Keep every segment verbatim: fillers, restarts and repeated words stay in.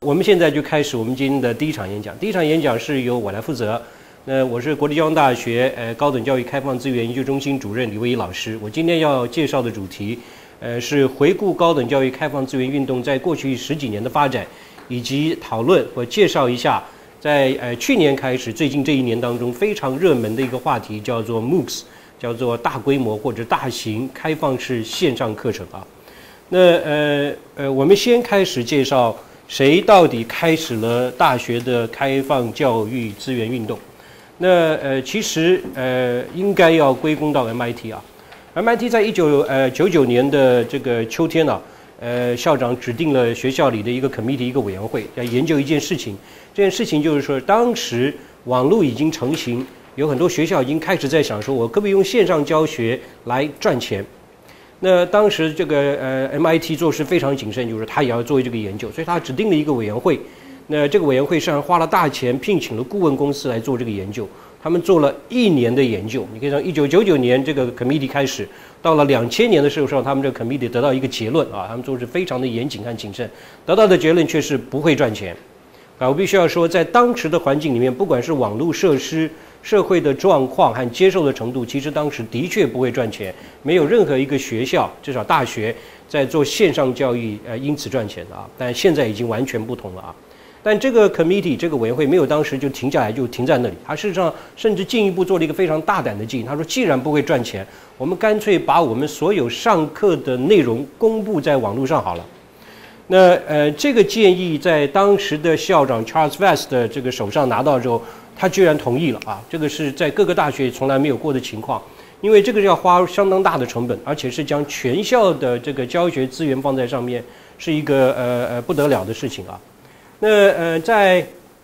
我们现在就开始我们今天的第一场演讲。第一场演讲是由我来负责。那我是国立交通大学呃高等教育开放资源研究中心主任李维仪老师。我今天要介绍的主题，呃，是回顾高等教育开放资源运动在过去十几年的发展，以及讨论或介绍一下在呃去年开始最近这一年当中非常热门的一个话题，叫做 MOOCs， 叫做大规模或者大型开放式线上课程啊。那呃呃，我们先开始介绍谁到底开始了大学的开放教育资源运动。那呃，其实呃，应该要归功到 M I T 啊。M I T 在一九呃九九年的这个秋天啊，呃，校长指定了学校里的一个 committee 一个委员会，来研究一件事情。这件事情就是说，当时网络已经成型，有很多学校已经开始在想说，我可不可以用线上教学来赚钱？那当时这个呃 M I T 做事非常谨慎，就是他也要做这个研究，所以他指定了一个委员会。那这个委员会实际上花了大钱，聘请了顾问公司来做这个研究。他们做了一年的研究，你可以从一九九九年这个 committee 开始，到了两千年的时候，他们这个 committee 得到一个结论啊，他们做事非常的严谨和谨慎，得到的结论却是不会赚钱。啊，我必须要说，在当时的环境里面，不管是网络设施、社会的状况和接受的程度，其实当时的确不会赚钱，没有任何一个学校，至少大学在做线上教育，呃，因此赚钱的啊。但现在已经完全不同了啊。但这个 committee 这个委员会没有当时就停下来，就停在那里，他事实上甚至进一步做了一个非常大胆的建议。他说，既然不会赚钱，我们干脆把我们所有上课的内容公布在网络上好了。那呃，这个建议在当时的校长 Charles Vest 的这个手上拿到之后，他居然同意了啊！这个是在各个大学从来没有过的情况，因为这个要花相当大的成本，而且是将全校的这个教学资源放在上面，是一个呃呃不得了的事情啊。那呃，在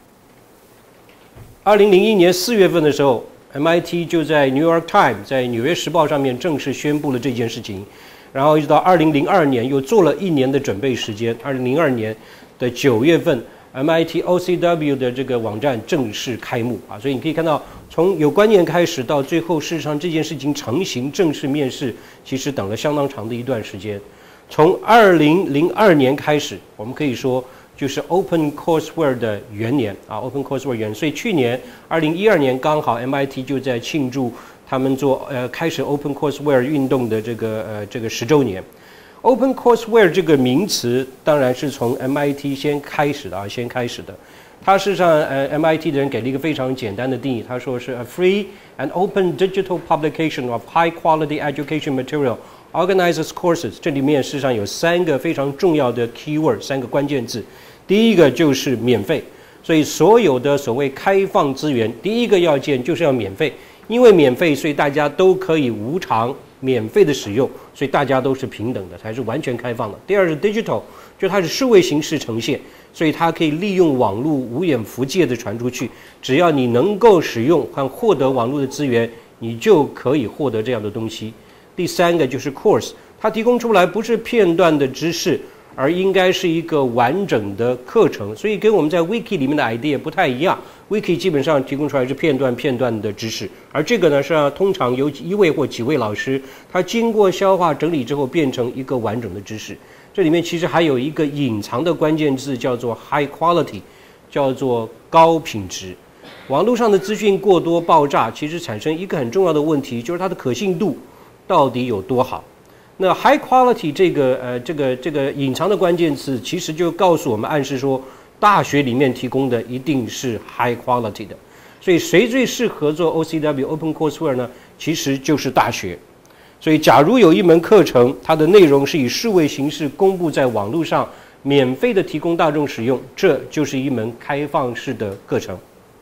二零零一年四月份的时候 ，M I T 就在 New York Times 在纽约时报上面正式宣布了这件事情。然后一直到二零零二年，又做了一年的准备时间。二零零二年的九月份 ，M I T O C W 的这个网站正式开幕啊，所以你可以看到，从有观念开始到最后，事实上这件事情成型、正式面世，其实等了相当长的一段时间。从二零零二年开始，我们可以说就是 Open Courseware 的元年啊 ，Open Courseware 元年。所以去年二零一二年刚好 M I T 就在庆祝。他们做呃开始 Open Courseware 运动的这个呃这个十周年 ，Open Courseware 这个名词当然是从 M I T 先开始的啊，先开始的。它事实上呃 M I T 的人给了一个非常简单的定义，他说是 a free and open digital publication of high quality education material organizes courses。这里面事实上有三个非常重要的 keyword， 三个关键字。第一个就是免费，所以所有的所谓开放资源，第一个要件就是要免费。因为免费，所以大家都可以无偿免费的使用，所以大家都是平等的，才是完全开放的。第二是 digital， 就它是数位形式呈现，所以它可以利用网络无远弗届的传出去。只要你能够使用和获得网络的资源，你就可以获得这样的东西。第三个就是 course， 它提供出来不是片段的知识，而应该是一个完整的课程，所以跟我们在 Wiki 里面的 idea 不太一样。Wiki 基本上提供出来是片段片段的知识，而这个呢是通常由一位或几位老师，他经过消化整理之后变成一个完整的知识。这里面其实还有一个隐藏的关键字，叫做 high quality， 叫做高品质。网络上的资讯过多爆炸，其实产生一个很重要的问题，就是它的可信度到底有多好。那 high quality 这个呃这个这个隐藏的关键词，其实就告诉我们，暗示说大学里面提供的一定是 high quality 的。所以谁最适合做 O C W Open Courseware 呢？其实就是大学。所以假如有一门课程，它的内容是以数位形式公布在网络上，免费的提供大众使用，这就是一门开放式的课程。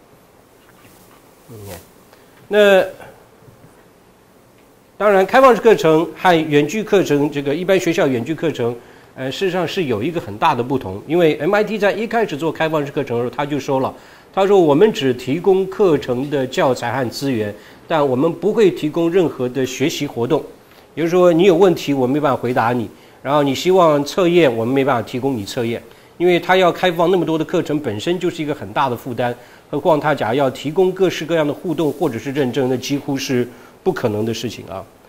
那当然，开放式课程和远距课程，这个一般学校远距课程，呃，事实上是有一个很大的不同。因为 M I T 在一开始做开放式课程的时候，他就说了，他说我们只提供课程的教材和资源，但我们不会提供任何的学习活动。也就是说，你有问题，我没办法回答你；然后你希望测验，我们没办法提供你测验，因为他要开放那么多的课程，本身就是一个很大的负担。何况他假如要提供各式各样的互动或者是认证，那几乎是不可能的事情啊。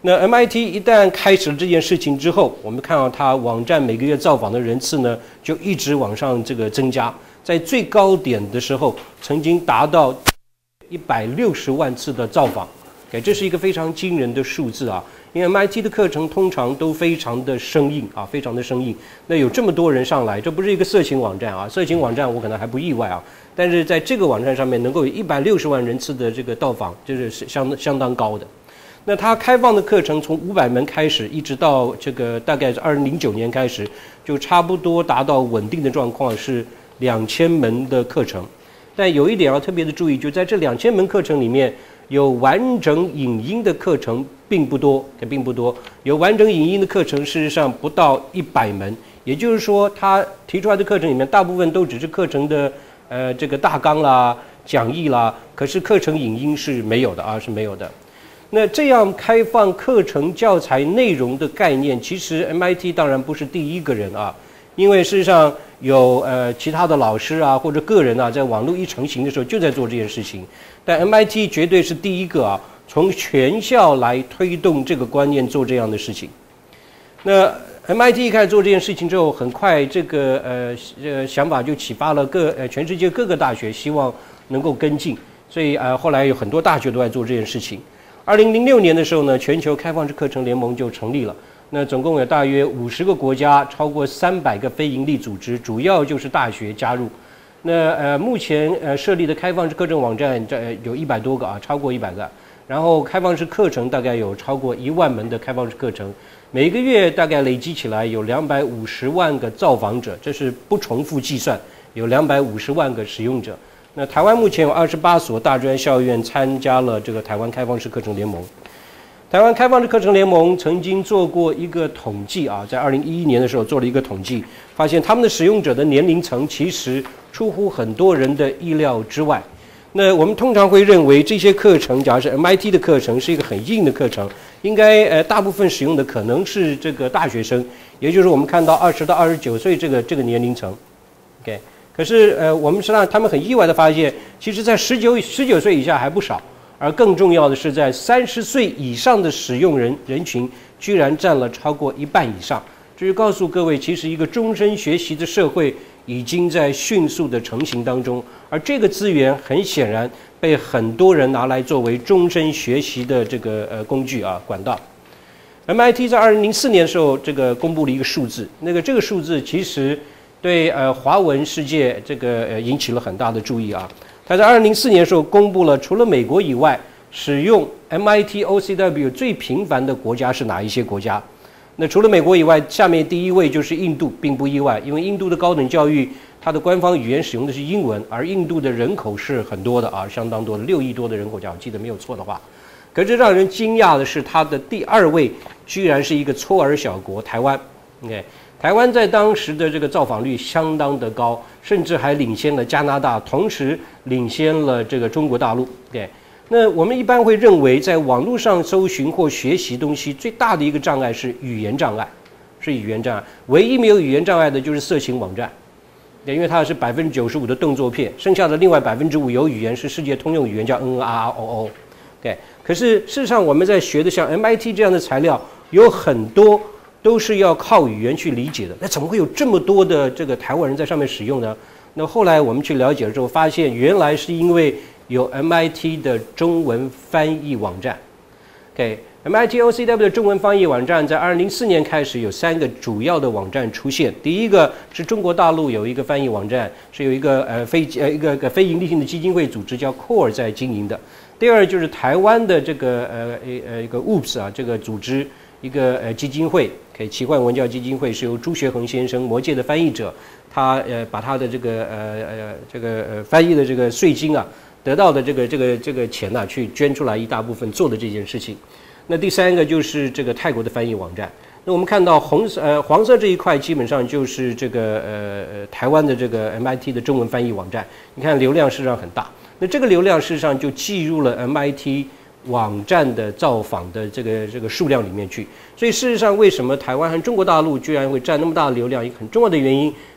那 M I T 一旦开始了这件事情之后，我们看到它网站每个月造访的人次呢，就一直往上这个增加，在最高点的时候，曾经达到一百六十万次的造访，哎，这是一个非常惊人的数字啊！因为 M I T 的课程通常都非常的生硬啊，非常的生硬。那有这么多人上来，这不是一个色情网站啊，色情网站我可能还不意外啊，但是在这个网站上面能够有一百六十万人次的这个到访，这是相相当高的。那它开放的课程从五百门开始，一直到这个大概是二零零九年开始，就差不多达到稳定的状况是两千门的课程。但有一点要特别的注意，就在这两千门课程里面，有完整影音的课程并不多，也并不多。有完整影音的课程，事实上不到一百门。也就是说，他提出来的课程里面，大部分都只是课程的呃这个大纲啦、讲义啦，可是课程影音是没有的啊，是没有的。那这样开放课程教材内容的概念，其实 M I T 当然不是第一个人啊，因为事实上有呃其他的老师啊或者个人啊，在网络一成型的时候就在做这件事情，但 M I T 绝对是第一个啊，从全校来推动这个观念做这样的事情。那 M I T 一开始做这件事情之后，很快这个呃呃想法就启发了各呃全世界各个大学，希望能够跟进，所以呃后来有很多大学都在做这件事情。二零零六年的时候呢，全球开放式课程联盟就成立了。那总共有大约五十个国家，超过三百个非营利组织，主要就是大学加入。那呃，目前呃设立的开放式课程网站，这、呃、有一百多个啊，超过一百个。然后开放式课程大概有超过一万门的开放式课程，每个月大概累积起来有两百五十万个造访者，这是不重复计算，有两百五十万个使用者。那台湾目前有二十八所大专校院参加了这个台湾开放式课程联盟。台湾开放式课程联盟曾经做过一个统计啊，在二零一一年的时候做了一个统计，发现他们的使用者的年龄层其实出乎很多人的意料之外。那我们通常会认为这些课程，假如是 M I T 的课程，是一个很硬的课程，应该呃大部分使用的可能是这个大学生，也就是我们看到二十到二十九岁这个这个年龄层 ，OK。可是，呃，我们实际上他们很意外的发现，其实，在十九十九岁以下还不少，而更重要的是，在三十岁以上的使用人人群，居然占了超过一半以上。这就告诉各位，其实一个终身学习的社会已经在迅速的成型当中，而这个资源很显然被很多人拿来作为终身学习的这个呃工具啊管道。M I T 在二零零四年的时候，这个公布了一个数字，那个这个数字其实。对呃华文世界这个呃引起了很大的注意啊。他在二零零四年的时候公布了，除了美国以外，使用 M I T O C W 最频繁的国家是哪一些国家？那除了美国以外，下面第一位就是印度，并不意外，因为印度的高等教育它的官方语言使用的是英文，而印度的人口是很多的啊，相当多的，六亿多的人口，假如记得没有错的话。可是让人惊讶的是，它的第二位居然是一个搓耳小国台湾。OK。台湾在当时的这个造访率相当的高，甚至还领先了加拿大，同时领先了这个中国大陆。对，那我们一般会认为，在网络上搜寻或学习东西，最大的一个障碍是语言障碍，是语言障碍。唯一没有语言障碍的就是色情网站，对，因为它是百分之九十五的动作片，剩下的另外百分之五有语言是世界通用语言，叫 N N R R O O。对，可是事实上我们在学的像 M I T 这样的材料，有很多。都是要靠语言去理解的，那怎么会有这么多的这个台湾人在上面使用呢？那后来我们去了解了之后，发现原来是因为有 M I T 的中文翻译网站。OK，M I T O C W 的中文翻译网站在二零零四年开始有三个主要的网站出现。第一个是中国大陆有一个翻译网站，是有一个呃非呃一个个非营利性的基金会组织叫 Core 在经营的。第二就是台湾的这个呃呃一个 O O P S 啊这个组织。一个呃基金会，可以奇幻文教基金会是由朱学恒先生，魔戒的翻译者，他呃把他的这个呃呃这个呃翻译的这个税金啊，得到的这个这个这个钱呐、啊，去捐出来一大部分做的这件事情。那第三个就是这个泰国的翻译网站。那我们看到红色呃黄色这一块基本上就是这个呃呃台湾的这个 M I T 的中文翻译网站，你看流量事实上很大。那这个流量事实上就计入了 M I T。网站的造访的这个这个数量里面去，所以事实上，为什么台湾和中国大陆居然会占那么大的流量？一个很重要的原因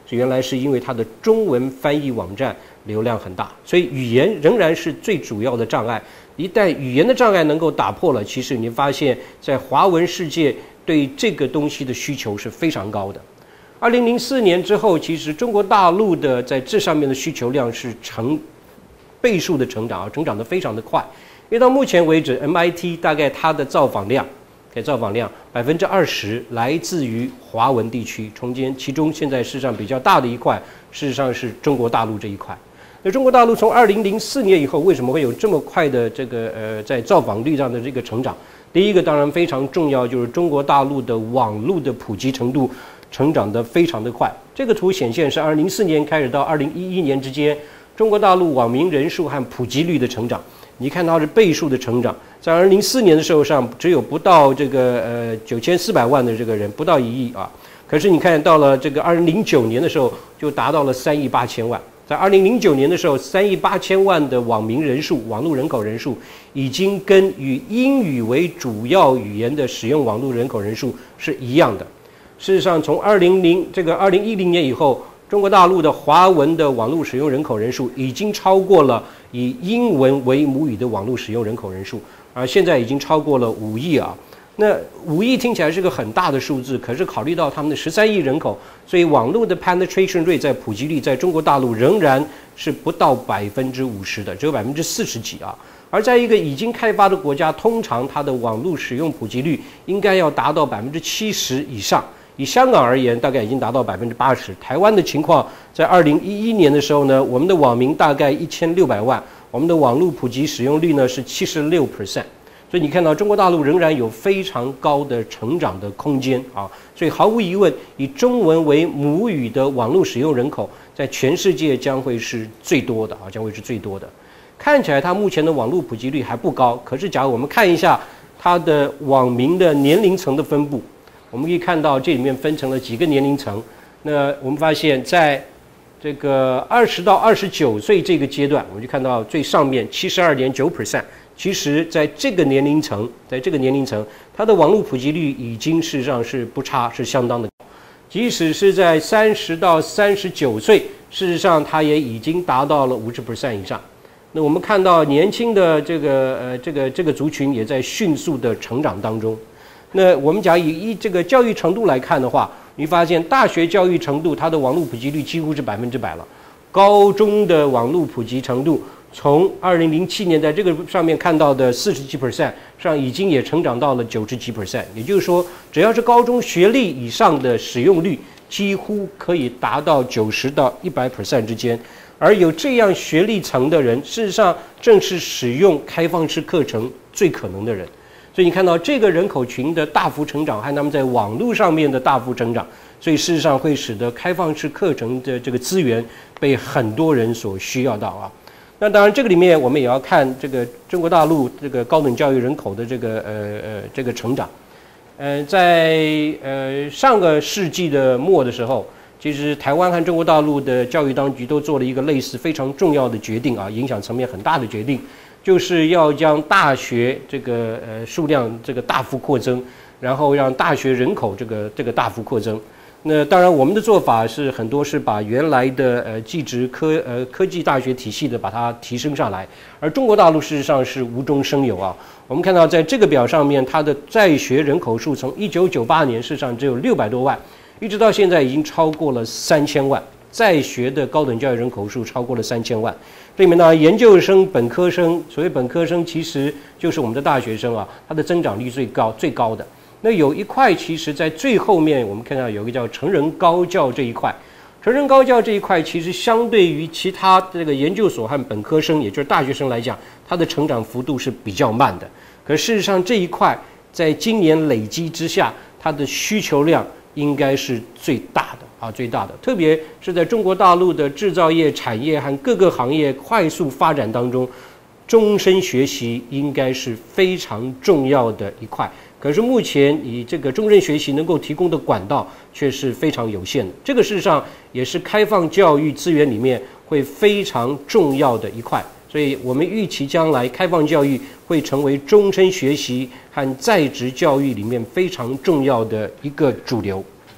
是原来是因为它的中文翻译网站流量很大，所以语言仍然是最主要的障碍。一旦语言的障碍能够打破了，其实你发现在华文世界对这个东西的需求是非常高的。二零零四年之后，其实中国大陆的在这上面的需求量是成倍数的成长啊，成长得非常的快。因为到目前为止 ，M I T 大概它的造访量，给造访量百分之二十来自于华文地区，中间其中现在事实上比较大的一块，事实上是中国大陆这一块。那中国大陆从二零零四年以后，为什么会有这么快的这个呃在造访率上的这个成长？第一个当然非常重要，就是中国大陆的网络的普及程度成长得非常的快。这个图显现是二零零四年开始到二零一一年之间，中国大陆网民人数和普及率的成长。你看到是倍数的成长，在二零零四年的时候上只有不到这个呃九千四百万的这个人，不到一亿啊。可是你看到了这个二零零九年的时候，就达到了三亿八千万。在二零零九年的时候，三亿八千万的网民人数、网络人口人数，已经跟以英语为主要语言的使用网络人口人数是一样的。事实上，从二零零这个二零一零年以后，中国大陆的华文的网络使用人口人数已经超过了以英文为母语的网络使用人口人数，而现在已经超过了五亿啊。那五亿听起来是个很大的数字，可是考虑到他们的十三亿人口，所以网络的 penetration rate 在普及率在中国大陆仍然是不到百分之五十的，只有百分之四十几啊。而在一个已经开发的国家，通常它的网络使用普及率应该要达到百分之七十以上。以香港而言，大概已经达到百分之八十。台湾的情况，在二零一一年的时候呢，我们的网民大概一千六百万，我们的网络普及使用率呢是七十六 percent。所以你看到中国大陆仍然有非常高的成长的空间啊，所以毫无疑问，以中文为母语的网络使用人口，在全世界将会是最多的啊，将会是最多的。看起来它目前的网络普及率还不高，可是假如我们看一下它的网民的年龄层的分布，我们可以看到这里面分成了几个年龄层。那我们发现，在这个二十到二十九岁这个阶段，我们就看到最上面七十二点九 percent。其实在这个年龄层，在这个年龄层，它的网络普及率已经事实上是不差，是相当的高。即使是在三十到三十九岁，事实上它也已经达到了五十 percent 以上。那我们看到年轻的这个呃这个这个族群也在迅速的成长当中。那我们讲以一这个教育程度来看的话，你发现大学教育程度它的网络普及率几乎是百分之百了，高中的网络普及程度。从二零零七年在这个上面看到的四十几 percent 上，已经也成长到了九十几 percent。也就是说，只要是高中学历以上的使用率，几乎可以达到九十到一百 percent 之间。而有这样学历层的人，事实上正是使用开放式课程最可能的人。所以你看到这个人口群的大幅成长，和他们在网络上面的大幅成长，所以事实上会使得开放式课程的这个资源被很多人所需要到啊。那当然，这个里面我们也要看这个中国大陆这个高等教育人口的这个呃呃这个成长。呃，在呃上个世纪的末的时候，其实台湾和中国大陆的教育当局都做了一个类似非常重要的决定啊，影响层面很大的决定，就是要将大学这个呃数量这个大幅扩增，然后让大学人口这个这个大幅扩增。那当然，我们的做法是很多是把原来的呃技职科呃科技大学体系的把它提升上来，而中国大陆事实上是无中生有啊。我们看到在这个表上面，它的在学人口数从一九九八年事实上只有六百多万，一直到现在已经超过了三千万，在学的高等教育人口数超过了三千万。这里面呢，研究生、本科生，所谓本科生其实就是我们的大学生啊，它的增长率最高最高的。那有一块，其实在最后面，我们看到有一个叫成人高教这一块。成人高教这一块，其实相对于其他这个研究所和本科生，也就是大学生来讲，它的成长幅度是比较慢的。可事实上，这一块在今年累积之下，它的需求量应该是最大的啊，最大的。特别是在中国大陆的制造业产业和各个行业快速发展当中，终身学习应该是非常重要的一块。可是目前以这个终身学习能够提供的管道却是非常有限的，这个事实上也是开放教育资源里面会非常重要的一块。所以我们预期将来开放教育会成为终身学习和在职教育里面非常重要的一个主流。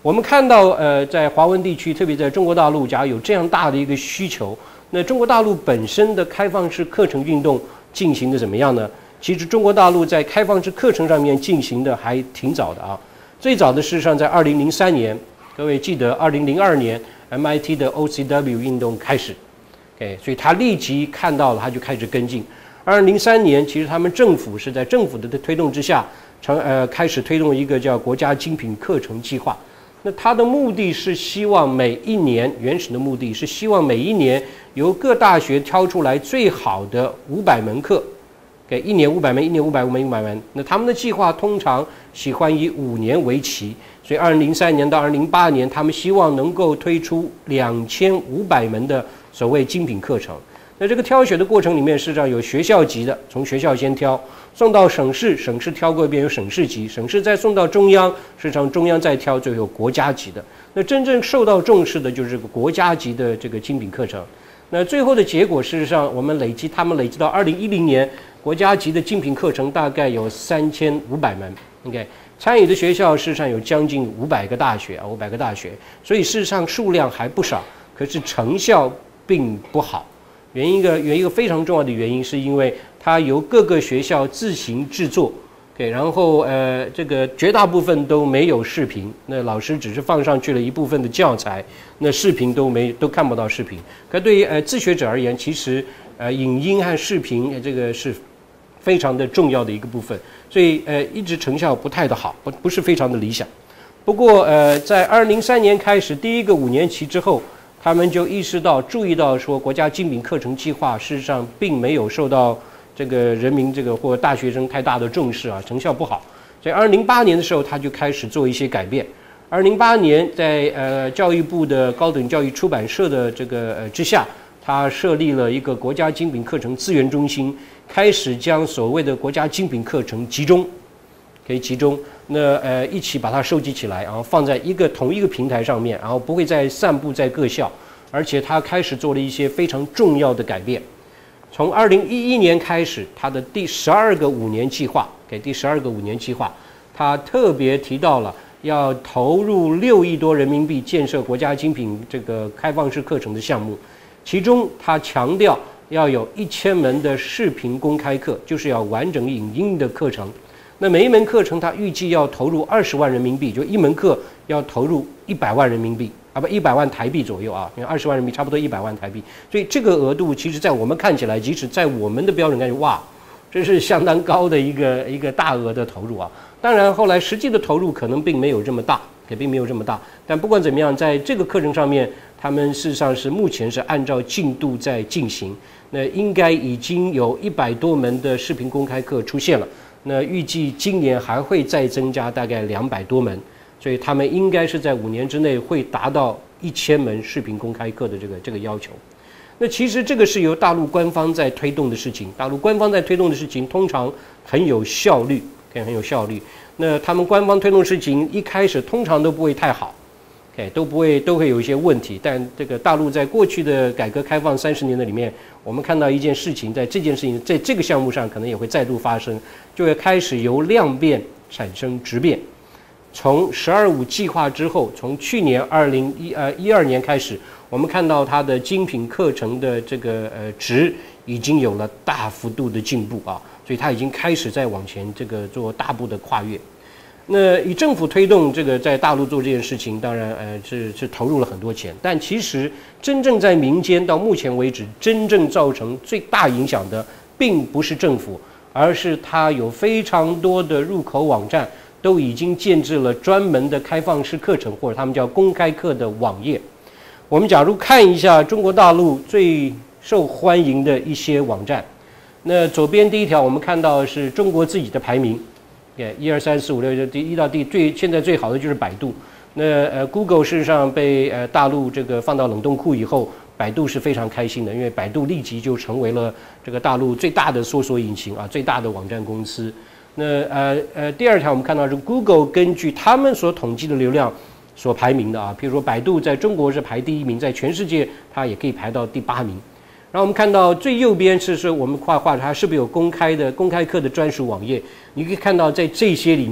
我们看到，呃，在华文地区，特别在中国大陆，假如有这样大的一个需求，那中国大陆本身的开放式课程运动进行的怎么样呢？其实中国大陆在开放式课程上面进行的还挺早的啊。最早的事实上在二零零三年，各位记得二零零二年 M I T 的 O C W 运动开始 ，OK， 所以他立即看到了，他就开始跟进。二零零三年，其实他们政府是在政府的推动之下，成呃开始推动一个叫国家精品课程计划。那它的目的是希望每一年，原始的目的是希望每一年由各大学挑出来最好的五百门课，给一年五百门，一年五百门，五百门。那他们的计划通常喜欢以五年为期，所以二零零三年到二零零八年，他们希望能够推出两千五百门的所谓精品课程。那这个挑选的过程里面，事实上有学校级的，从学校先挑，送到省市，省市挑过一遍有省市级，省市再送到中央，事实上中央再挑，最后有国家级的。那真正受到重视的就是这个国家级的这个精品课程。那最后的结果，事实上我们累积，他们累积到二零一零年，国家级的精品课程大概有三千五百门。OK， 参与的学校事实上有将近五百个大学啊，五百个大学，所以事实上数量还不少，可是成效并不好。原因一个原因一个非常重要的原因，是因为它由各个学校自行制作，对，然后呃，这个绝大部分都没有视频，那老师只是放上去了一部分的教材，那视频都没都看不到视频。可对于呃自学者而言，其实呃影音和视频这个是非常的重要的一个部分，所以呃一直成效不太的好，不不是非常的理想。不过呃在二零零三年开始第一个五年期之后，他们就意识到、注意到说，国家精品课程计划事实上并没有受到这个人民这个或大学生太大的重视啊，成效不好。所以，二零零八年的时候，他就开始做一些改变。二零零八年在呃教育部的高等教育出版社的这个呃之下，他设立了一个国家精品课程资源中心，开始将所谓的国家精品课程集中，可以集中。那呃一起把它收集起来，然后放在一个同一个平台上面，然后不会再散布在各校，而且他开始做了一些非常重要的改变。从二零一一年开始，他的第十二个五年计划，给第十二个五年计划，他特别提到了要投入六亿多人民币建设国家精品这个开放式课程的项目，其中他强调要有一千门的视频公开课，就是要完整影音的课程。那每一门课程，它预计要投入二十万人民币，就一门课要投入一百万人民币啊，不一百万台币左右啊，因为二十万人民币差不多一百万台币，所以这个额度其实在我们看起来，即使在我们的标准看，哇，这是相当高的一个一个大额的投入啊。当然，后来实际的投入可能并没有这么大，也并没有这么大。但不管怎么样，在这个课程上面，他们事实上是目前是按照进度在进行。那应该已经有一百多门的视频公开课出现了。那预计今年还会再增加大概两百多门，所以他们应该是在五年之内会达到一千门视频公开课的这个这个要求。那其实这个是由大陆官方在推动的事情，大陆官方在推动的事情通常很有效率，很有效率。那他们官方推动的事情一开始通常都不会太好。Okay, 都不会都会有一些问题，但这个大陆在过去的改革开放三十年的里面，我们看到一件事情，在这件事情在这个项目上可能也会再度发生，就会开始由量变产生质变。从“十二五”计划之后，从去年二零一呃一二年开始，我们看到它的精品课程的这个呃值已经有了大幅度的进步啊，所以它已经开始在往前这个做大步的跨越。那以政府推动这个在大陆做这件事情，当然呃是是投入了很多钱，但其实真正在民间到目前为止，真正造成最大影响的，并不是政府，而是它有非常多的入口网站都已经建制了专门的开放式课程，或者他们叫公开课的网页。我们假如看一下中国大陆最受欢迎的一些网站，那左边第一条我们看到是中国自己的排名。对，一二三四五六，就第一到第最现在最好的就是百度。那呃 ，Google 事实上被呃大陆这个放到冷冻库以后，百度是非常开心的，因为百度立即就成为了这个大陆最大的搜索引擎啊，最大的网站公司。那呃呃，第二条我们看到是 Google 根据他们所统计的流量所排名的啊，譬如说百度在中国是排第一名，在全世界它也可以排到第八名。然后我们看到最右边是说我们画画它是不是有公开的公开课的专属网页？你可以看到在这些里面，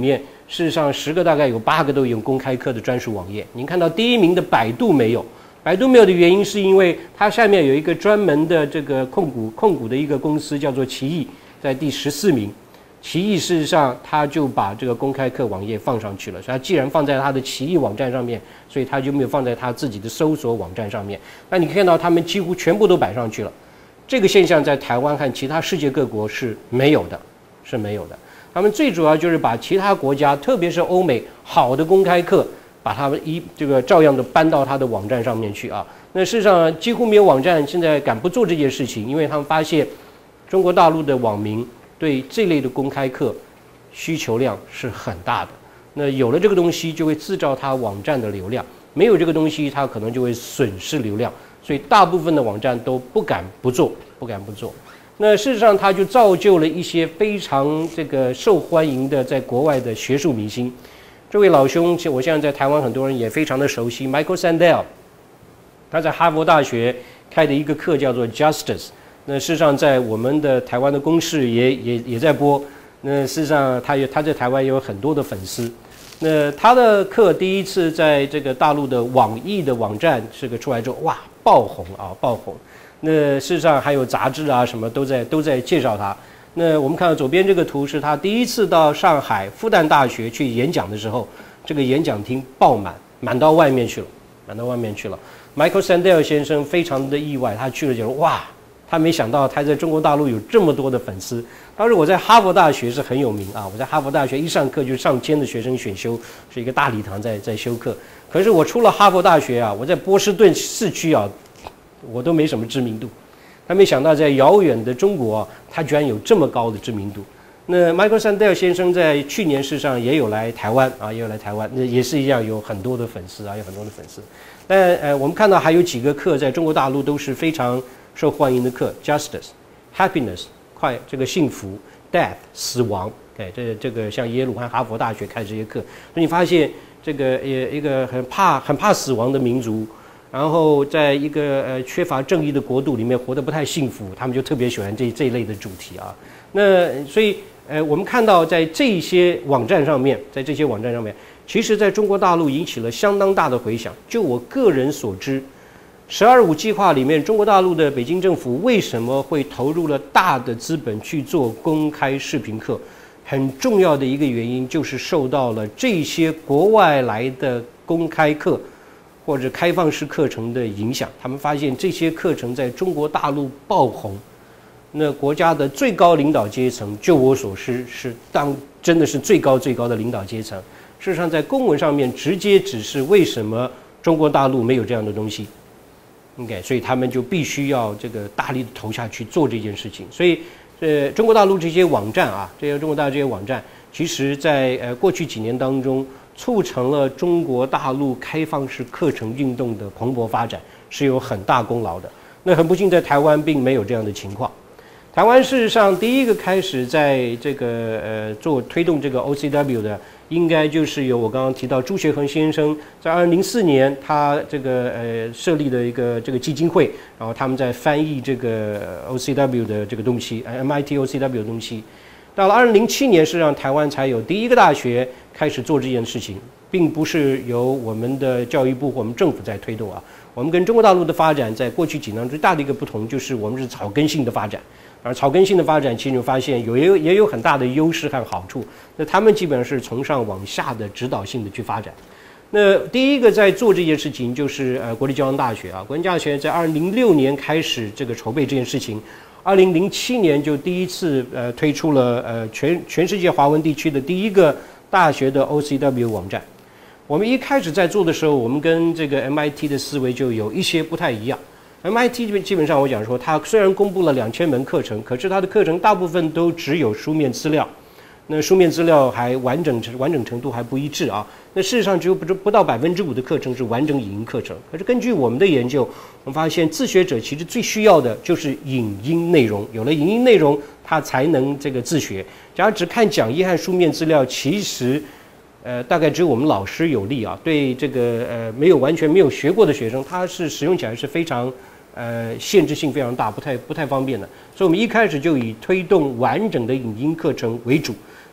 事实上十个大概有八个都有公开课的专属网页。您看到第一名的百度没有，百度没有的原因是因为它下面有一个专门的这个控股控股的一个公司叫做奇异，在第十四名。奇异事实上他就把这个公开课网页放上去了，所以他既然放在他的奇异网站上面，所以他就没有放在他自己的搜索网站上面。那你看到他们几乎全部都摆上去了，这个现象在台湾和其他世界各国是没有的，是没有的。他们最主要就是把其他国家，特别是欧美好的公开课，把他们一这个照样的搬到他的网站上面去啊。那事实上几乎没有网站现在敢不做这件事情，因为他们发现中国大陆的网民对这类的公开课需求量是很大的。那有了这个东西，就会制造它网站的流量；没有这个东西，它可能就会损失流量。所以大部分的网站都不敢不做，不敢不做。那事实上，它就造就了一些非常这个受欢迎的在国外的学术明星。这位老兄，我现在在台湾很多人也非常的熟悉 ，Michael Sandel， 他在哈佛大学开的一个课叫做 Justice。那事实上，在我们的台湾的公视也也也在播。那事实上，他也他在台湾也有很多的粉丝。那他的课第一次在这个大陆的网易的网站这个出来之后，哇，爆红啊，爆红。那事实上还有杂志啊什么都在都在介绍他。那我们看到左边这个图是他第一次到上海复旦大学去演讲的时候，这个演讲厅爆满，满到外面去了，满到外面去了。Michael Sandel 先生非常的意外，他去了就说哇。他没想到他在中国大陆有这么多的粉丝。当时我在哈佛大学是很有名啊，我在哈佛大学一上课就上千的学生选修，是一个大礼堂在在修课。可是我出了哈佛大学啊，我在波士顿市区啊，我都没什么知名度。他没想到在遥远的中国啊，他居然有这么高的知名度。那 Michael Sandel 先生在去年事实上也有来台湾啊，也有来台湾，那也是一样有很多的粉丝啊，有很多的粉丝。但呃，我们看到还有几个课在中国大陆都是非常受欢迎的课 ，Justice、Happiness 快这个幸福 ，Death 死亡，对，这这个像耶鲁和哈佛大学开这些课，所以你发现这个呃一个很怕很怕死亡的民族，然后在一个呃缺乏正义的国度里面活得不太幸福，他们就特别喜欢这这一类的主题啊。那所以呃我们看到在这些网站上面，在这些网站上面，其实在中国大陆引起了相当大的回响。就我个人所知。十二五计划里面，中国大陆的北京政府为什么会投入了大的资本去做公开视频课？很重要的一个原因就是受到了这些国外来的公开课或者开放式课程的影响。他们发现这些课程在中国大陆爆红，那国家的最高领导阶层，就我所知是当真的是最高最高的领导阶层。事实上，在公文上面直接指示为什么中国大陆没有这样的东西。OK， 所以他们就必须要这个大力的投下去做这件事情。所以，呃，中国大陆这些网站啊，这些中国大陆这些网站，其实在呃过去几年当中，促成了中国大陆开放式课程运动的蓬勃发展，是有很大功劳的。那很不幸，在台湾并没有这样的情况。台湾事实上第一个开始在这个呃做推动这个 O C W 的，应该就是由我刚刚提到朱学恒先生在二零零四年他这个呃设立的一个这个基金会，然后他们在翻译这个 O C W 的这个东西 ，M I T O C W 的东西。到了二零零七年，是让台湾才有第一个大学开始做这件事情，并不是由我们的教育部或我们政府在推动啊。我们跟中国大陆的发展，在过去几年最大的一个不同就是我们是草根性的发展。而草根性的发展，其实你发现有也有也有很大的优势和好处。那他们基本上是从上往下的指导性的去发展。那第一个在做这件事情就是呃国立交通大学啊，国立交通大学在二零零六年开始这个筹备这件事情，二零零七年就第一次呃推出了呃全全世界华文地区的第一个大学的 O C W 网站。我们一开始在做的时候，我们跟这个 M I T 的思维就有一些不太一样。M I T 基本上我讲说，它虽然公布了两千门课程，可是它的课程大部分都只有书面资料，那书面资料还完整完整程度还不一致啊。那事实上只有不不到百分之五的课程是完整影音课程。可是根据我们的研究，我们发现自学者其实最需要的就是影音内容，有了影音内容，他才能这个自学。假如只看讲义和书面资料，其实呃，大概只有我们老师有利啊。对这个呃没有完全没有学过的学生，他是使用起来是非常。呃，限制性非常大，不太不太方便的，所以我们一开始就以推动完整的影音课程为主。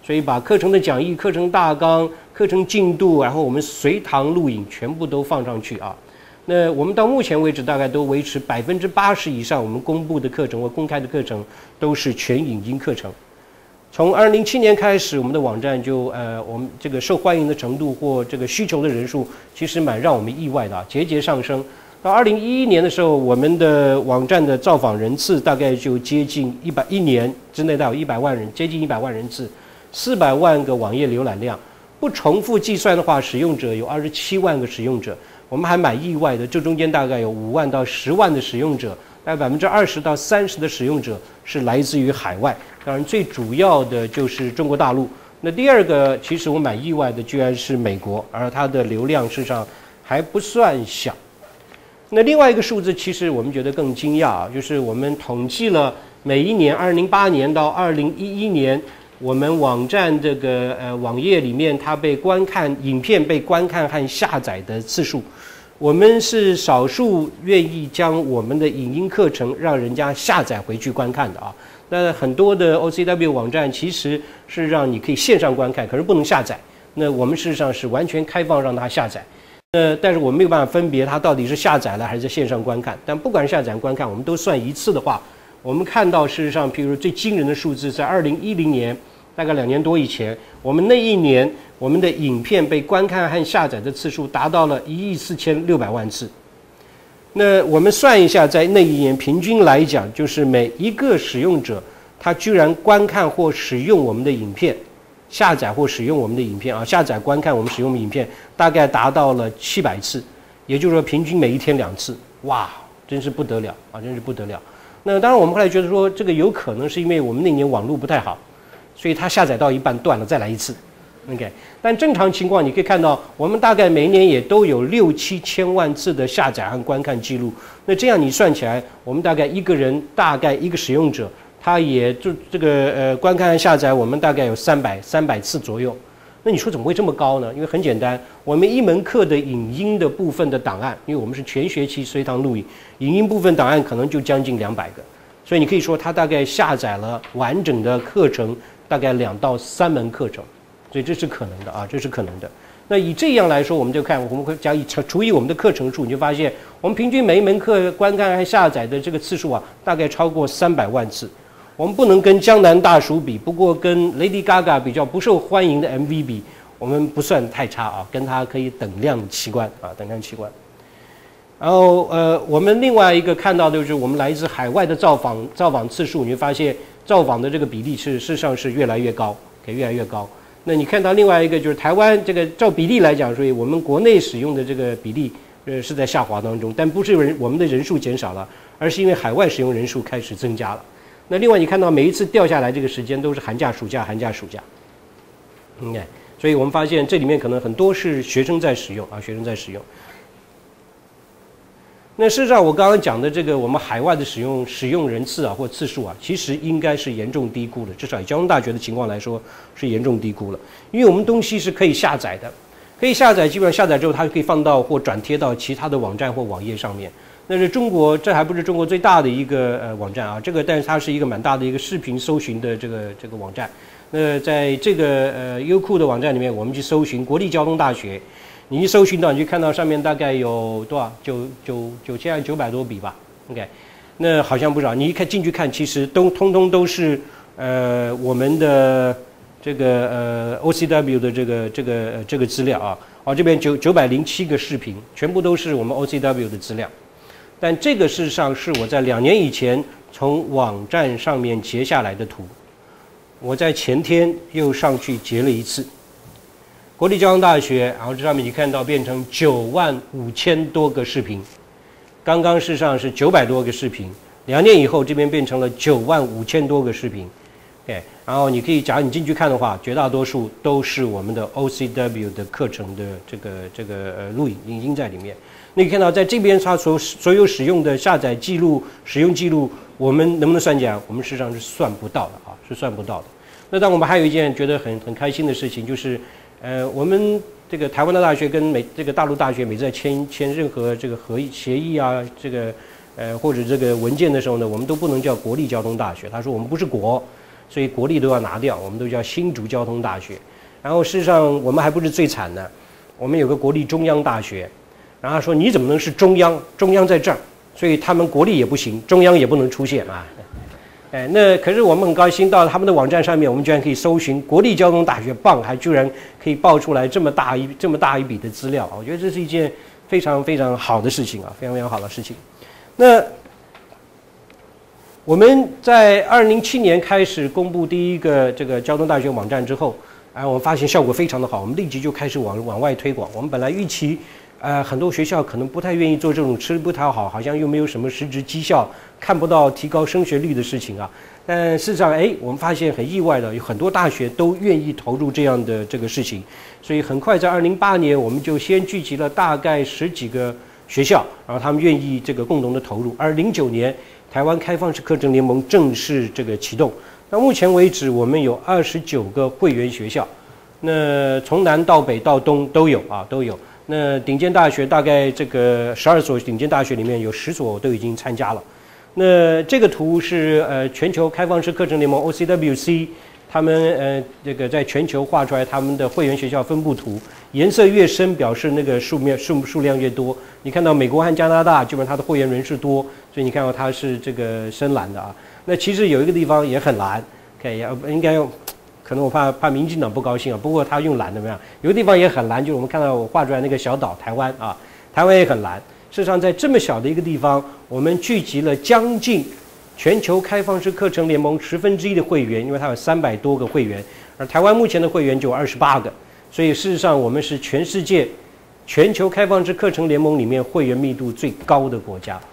所以把课程的讲义、课程大纲、课程进度，然后我们随堂录影全部都放上去啊。那我们到目前为止大概都维持百分之八十以上，我们公布的课程或公开的课程都是全影音课程。从二零零七年开始，我们的网站就呃，我们这个受欢迎的程度或这个需求的人数，其实蛮让我们意外的啊，节节上升。到二零一一年的时候，我们的网站的造访人次大概就接近一百，一年之内大概有一百万人，接近一百万人次，四百万个网页浏览量。不重复计算的话，使用者有二十七万个使用者。我们还蛮意外的，这中间大概有五万到十万的使用者，大概百分之二十到三十的使用者是来自于海外。当然，最主要的就是中国大陆。那第二个，其实我蛮意外的，居然是美国，而它的流量事实上还不算小。那另外一个数字，其实我们觉得更惊讶啊，就是我们统计了每一年，二零零八年到二零一一年。我们网站这个呃网页里面，它被观看影片被观看和下载的次数，我们是少数愿意将我们的影音课程让人家下载回去观看的啊。那很多的 O C W 网站其实是让你可以线上观看，可是不能下载。那我们事实上是完全开放让它下载。呃，但是我们没有办法分别它到底是下载了还是在线上观看。但不管是下载观看，我们都算一次的话。我们看到，事实上，譬如最惊人的数字，在二零一零年，大概两年多以前，我们那一年我们的影片被观看和下载的次数达到了一亿四千六百万次。那我们算一下，在那一年平均来讲，就是每一个使用者，他居然观看或使用我们的影片，下载或使用我们的影片啊，下载观看我们使用的影片，大概达到了七百次，也就是说平均每一天两次。哇，真是不得了啊，真是不得了。那当然，我们后来觉得说，这个有可能是因为我们那年网络不太好，所以它下载到一半断了，再来一次。OK， 但正常情况你可以看到，我们大概每一年也都有六七千万次的下载和观看记录。那这样你算起来，我们大概一个人大概一个使用者，他也就这个呃观看和下载，我们大概有三百三百次左右。那你说怎么会这么高呢？因为很简单，我们一门课的影音的部分的档案，因为我们是全学期随堂录影，影音部分档案可能就将近两百个，所以你可以说它大概下载了完整的课程，大概两到三门课程，所以这是可能的啊，这是可能的。那以这样来说，我们就看我们会加以除以我们的课程数，你就发现我们平均每一门课观看和下载的这个次数啊，大概超过三百万次。我们不能跟江南大叔比，不过跟 Lady Gaga 比较不受欢迎的 M V 比，我们不算太差啊，跟它可以等量齐观啊，等量齐观。然后呃，我们另外一个看到的就是我们来自海外的造访造访次数，你会发现造访的这个比例是事实上是越来越高，可以越来越高。那你看到另外一个就是台湾这个照比例来讲，所以我们国内使用的这个比例呃是在下滑当中，但不是人我们的人数减少了，而是因为海外使用人数开始增加了。那另外你看到每一次掉下来这个时间都是寒假、暑假、寒假、暑假，应该，所以我们发现这里面可能很多是学生在使用啊，学生在使用。那事实上我刚刚讲的这个我们海外的使用使用人次啊或次数啊，其实应该是严重低估的，至少以交通大学的情况来说是严重低估了，因为我们东西是可以下载的，可以下载，基本上下载之后它就可以放到或转贴到其他的网站或网页上面。那是中国，这还不是中国最大的一个呃网站啊，这个但是它是一个蛮大的一个视频搜寻的这个这个网站。那在这个呃优酷的网站里面，我们去搜寻国立交通大学，你一搜寻到，你就看到上面大概有多少九九九千九百多笔吧 ，OK， 那好像不少。你一看进去看，其实都通通都是呃我们的这个呃 O C W 的这个这个、呃、这个资料啊，哦这边九九百零七个视频，全部都是我们 O C W 的资料。但这个事实上是我在两年以前从网站上面截下来的图，我在前天又上去截了一次。国立交通大学，然后这上面你看到变成九万五千多个视频，刚刚事实上是九百多个视频，两年以后这边变成了九万五千多个视频。OK， 然后你可以，假如你进去看的话，绝大多数都是我们的 O C W 的课程的这个这个呃录影影音在里面。你可以看到，在这边它所所有使用的下载记录、使用记录，我们能不能算进来？我们事实上是算不到的啊，是算不到的。那当我们还有一件觉得很很开心的事情，就是呃，我们这个台湾的大学跟美这个大陆大学每次在签签任何这个合议协议啊，这个呃或者这个文件的时候呢，我们都不能叫国立交通大学。他说我们不是国， 所以国立都要拿掉，我们都叫新竹交通大学。然后事实上我们还不是最惨的，我们有个国立中央大学，然后说你怎么能是中央？中央在这儿，所以他们国立也不行，中央也不能出现啊。哎，那可是我们很高兴，到他们的网站上面，我们居然可以搜寻国立交通大学棒，还居然可以爆出来这么大一这么大一笔的资料，我觉得这是一件非常非常好的事情啊，非常非常好的事情。那我们在二零零七年开始公布第一个这个交通大学网站之后，哎，我们发现效果非常的好，我们立即就开始往往外推广。我们本来预期，呃，很多学校可能不太愿意做这种吃力不讨好，好像又没有什么实质绩效，看不到提高升学率的事情啊。但事实上，哎，我们发现很意外的，有很多大学都愿意投入这样的这个事情。所以很快在二零零八年，我们就先聚集了大概十几个学校，然后他们愿意这个共同的投入。而零九年，台湾开放式课程联盟正式这个启动。到目前为止，我们有二十九个会员学校，那从南到北到东都有啊，都有。那顶尖大学大概这个十二所顶尖大学里面有十所都已经参加了。那这个图是呃全球开放式课程联盟 O C W C 他们呃这个在全球画出来他们的会员学校分布图，颜色越深表示那个数面数数量越多。你看到美国和加拿大基本上它的会员人数多，所以你看到它是这个深蓝的啊。那其实有一个地方也很蓝 ，OK， 应该用。可能我怕怕民进党不高兴啊，不过他用蓝怎么样？有个地方也很蓝，就是我们看到我画出来那个小岛台湾啊，台湾也很蓝。事实上，在这么小的一个地方，我们聚集了将近全球开放式课程联盟十分之一的会员，因为它有三百多个会员，而台湾目前的会员就有二十八个，所以事实上我们是全世界全球开放式课程联盟里面会员密度最高的国家。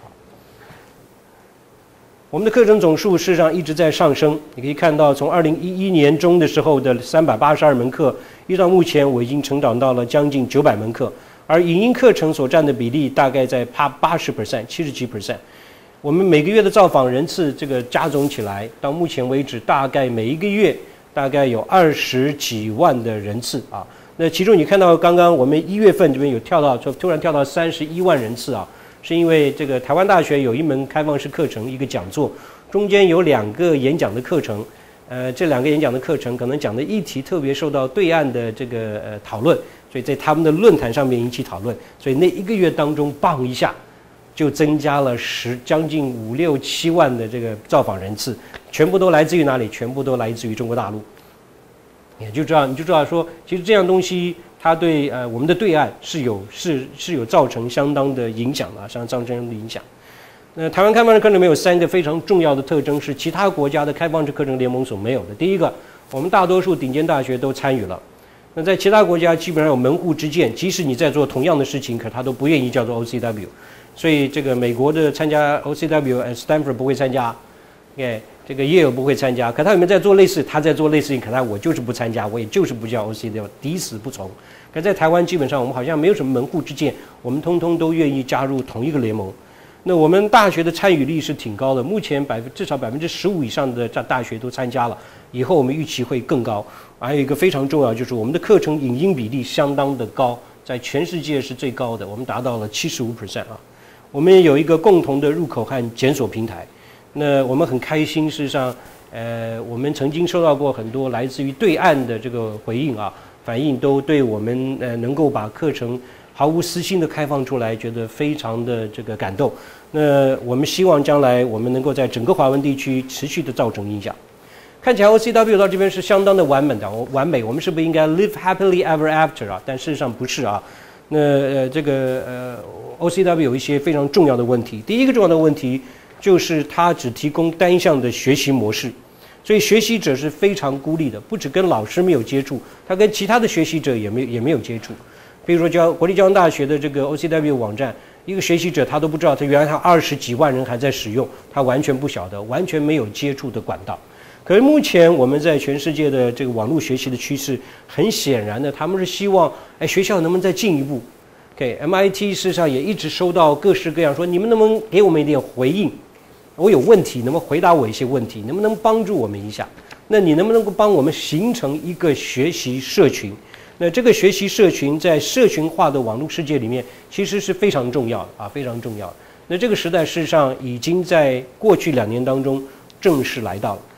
我们的课程总数事实上一直在上升，你可以看到，从二零一一年中的时候的三百八十二门课，一直到目前我已经成长到了将近九百门课，而影音课程所占的比例大概在八八十 percent， 七十几 percent。我们每个月的造访人次这个加总起来，到目前为止大概每一个月大概有二十几万的人次啊。那其中你看到刚刚我们一月份这边有跳到，突然跳到三十一万人次啊。是因为这个台湾大学有一门开放式课程，一个讲座，中间有两个演讲的课程，呃，这两个演讲的课程可能讲的议题特别受到对岸的这个呃讨论，所以在他们的论坛上面引起讨论，所以那一个月当中，棒一下就增加了十将近五六七万的这个造访人次，全部都来自于哪里？全部都来自于中国大陆。也就知道，你就知道说，其实这样东西。它对呃我们的对岸是有是是有造成相当的影响的，相当相当的影响。那台湾开放式课程联盟有三个非常重要的特征，是其他国家的开放式课程联盟所没有的。第一个，我们大多数顶尖大学都参与了。那在其他国家基本上有门户之见，即使你在做同样的事情，可他都不愿意叫做 O C W。所以这个美国的参加 O C W， 呃 Stanford 不会参加 ，OK， 这个耶鲁不会参加。可他有没有在做类似？他在做类似事情，可他我就是不参加，我也就是不叫 O C W， 抵死不从。可在台湾基本上我们好像没有什么门户之见，我们通通都愿意加入同一个联盟。那我们大学的参与率是挺高的，目前百分至少百分之十五以上的大学都参加了，以后我们预期会更高。还有一个非常重要，就是我们的课程影音比例相当的高，在全世界是最高的，我们达到了 百分之七十五 啊。我们有一个共同的入口和检索平台，那我们很开心，事实上，呃，我们曾经收到过很多来自于对岸的这个回应啊。反应都对我们呃能够把课程毫无私心的开放出来，觉得非常的这个感动。那我们希望将来我们能够在整个华文地区持续的造成影响。看起来 O C W 到这边是相当的完美的，完美，我们是不是应该 live happily ever after 啊？但事实上不是啊。那呃这个呃 O C W 有一些非常重要的问题。第一个重要的问题就是它只提供单向的学习模式。所以学习者是非常孤立的，不只跟老师没有接触，他跟其他的学习者也没有也没有接触。比如说交国立交通大学的这个 O C W 网站，一个学习者他都不知道，他原来他二十几万人还在使用，他完全不晓得，完全没有接触的管道。可是目前我们在全世界的这个网络学习的趋势，很显然的，他们是希望，哎，学校能不能再进一步 ？OK，M I T 事实上也一直收到各式各样说，你们能不能给我们一点回应？我有问题，能不能回答我一些问题？能不能帮助我们一下？那你能不能够帮我们形成一个学习社群？那这个学习社群在社群化的网络世界里面，其实是非常重要的啊，非常重要的。那这个时代事实上已经在过去两年当中正式来到了。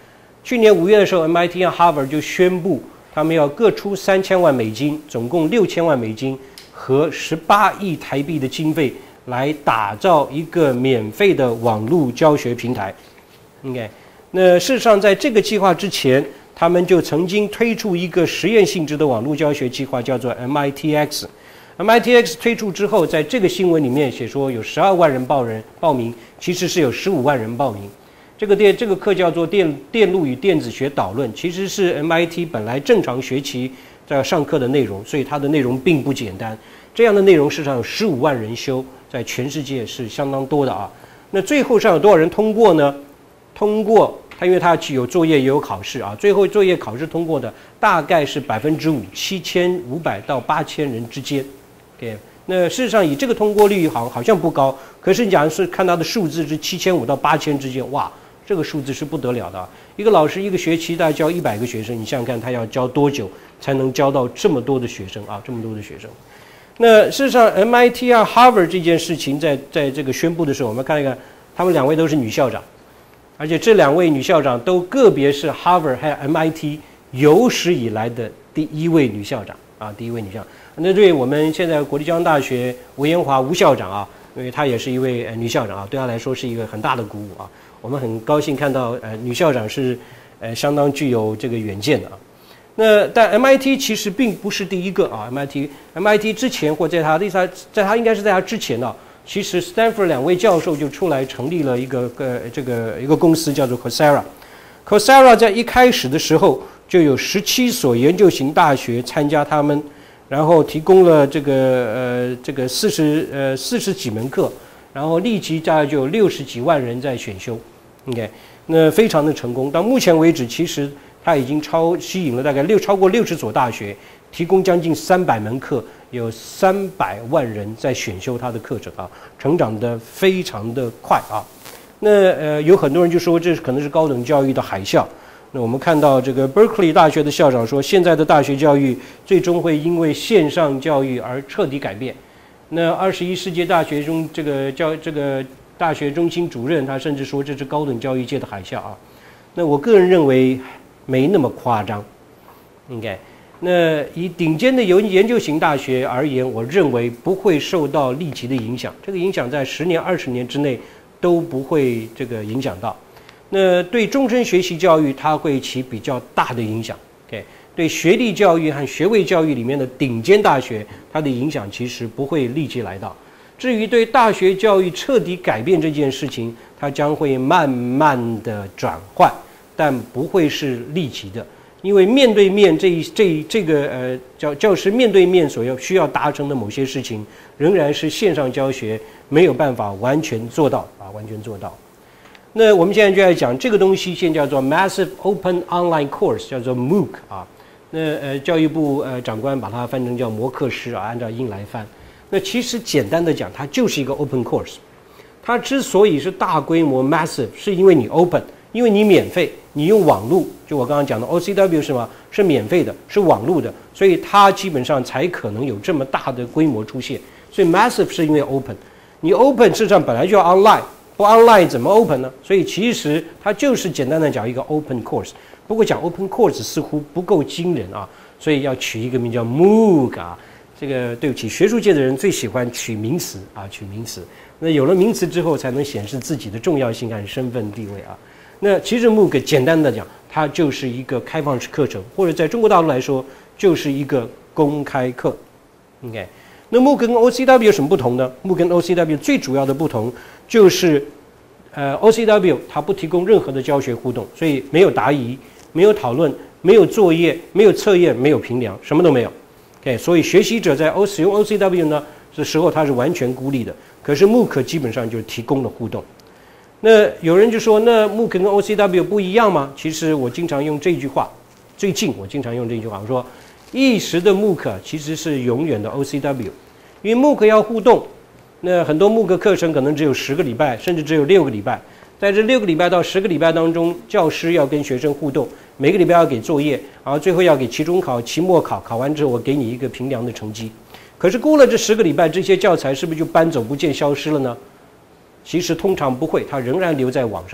去年五月的时候 ，M I T 和 Harvard 就宣布，他们要各出三千万美金，总共六千万美金和十八亿台币的经费，来打造一个免费的网络教学平台。OK， 那事实上在这个计划之前，他们就曾经推出一个实验性质的网络教学计划，叫做 M I T X。M I T X 推出之后，在这个新闻里面写说有十二万人报人报名，其实是有十五万人报名。这个电这个课叫做电电路与电子学导论，其实是 M I T 本来正常学期在上课的内容，所以它的内容并不简单。这样的内容事实上有十五万人修，在全世界是相当多的啊。那最后上有多少人通过呢？通过它，因为它有作业也有考试啊，最后作业考试通过的大概是百分之五，七千五百到八千人之间。OK， 那事实上以这个通过率好好像不高，可是你假如是看它的数字是七千五到八千之间，哇！这个数字是不得了的啊！一个老师一个学期大概教一百个学生，你想想看，他要教多久才能教到这么多的学生啊？这么多的学生。那事实上 ，M I T 啊、Harvard 这件事情在在这个宣布的时候，我们看一看，他们两位都是女校长，而且这两位女校长都个别是 Harvard 还有 M I T 有史以来的第一位女校长啊，第一位女校长。那对我们现在国立交通大学吴延华吴校长啊，因为她也是一位呃女校长啊，对她来说是一个很大的鼓舞啊。我们很高兴看到，呃，女校长是，呃，相当具有这个远见的啊。那但 M I T 其实并不是第一个啊 ，M I T，M I T 之前或在他在他在他应该是在他之前呢、啊，其实 Stanford 两位教授就出来成立了一个呃这个一个公司叫做 Coursera。Coursera 在一开始的时候就有十七所研究型大学参加他们，然后提供了这个呃这个四十呃四十几门课。然后立即大概就有六十几万人在选修 ，OK， 那非常的成功。到目前为止，其实它已经超吸引了大概六超过六十所大学，提供将近三百门课，有三百万人在选修它的课程啊，成长的非常的快啊。那呃，有很多人就说这可能是高等教育的海啸。那我们看到这个 Berkeley 大学的校长说，现在的大学教育最终会因为线上教育而彻底改变。那二十一世纪大学中这个教这个大学中心主任，他甚至说这是高等教育界的海啸啊。那我个人认为没那么夸张，应该。那以顶尖的研研究型大学而言，我认为不会受到立即的影响，这个影响在十年、二十年之内都不会这个影响到。那对终身学习教育，它会起比较大的影响。OK。对学历教育和学位教育里面的顶尖大学，它的影响其实不会立即来到。至于对大学教育彻底改变这件事情，它将会慢慢的转换，但不会是立即的，因为面对面这一这这个呃教教师面对面所要需要达成的某些事情，仍然是线上教学没有办法完全做到啊，完全做到。那我们现在就在讲这个东西，现在叫做 Massive Open Online Course， 叫做 MOOC 啊。那呃，教育部呃长官把它翻成叫摩课师啊，按照音来翻。那其实简单的讲，它就是一个 open course。它之所以是大规模 massive， 是因为你 open， 因为你免费，你用网路，就我刚刚讲的 O C W 是什么？是免费的，是网路的，所以它基本上才可能有这么大的规模出现。所以 massive 是因为 open， 你 open 事实上本来就要 online， 不 online 怎么 open 呢？所以其实它就是简单的讲一个 open course。不过讲 open course 似乎不够惊人啊，所以要取一个名叫 MOOC 啊。这个对不起，学术界的人最喜欢取名词啊，取名词。那有了名词之后，才能显示自己的重要性和身份地位啊。那其实 MOOC 简单的讲，它就是一个开放式课程，或者在中国大陆来说，就是一个公开课。OK， 那 MOOC 跟 O C W 有什么不同呢 ？MOOC 跟 O C W 最主要的不同就是，呃 ，O C W 它不提供任何的教学互动，所以没有答疑。没有讨论，没有作业，没有测验，没有评量，什么都没有。OK， 所以学习者在 O 使用 O C W 呢的时候，它是完全孤立的。可是 MOOC 基本上就提供了互动。那有人就说，那 MOOC 跟 O C W 不一样吗？其实我经常用这句话，最近我经常用这句话，我说一时的 MOOC 其实是永远的 O C W， 因为 MOOC 要互动，那很多 MOOC 课程可能只有十个礼拜，甚至只有六个礼拜。在这六个礼拜到十个礼拜当中，教师要跟学生互动，每个礼拜要给作业，然后最后要给期中考、期末考，考完之后我给你一个评量的成绩。可是过了这十个礼拜，这些教材是不是就搬走不见消失了呢？其实通常不会，它仍然留在网上。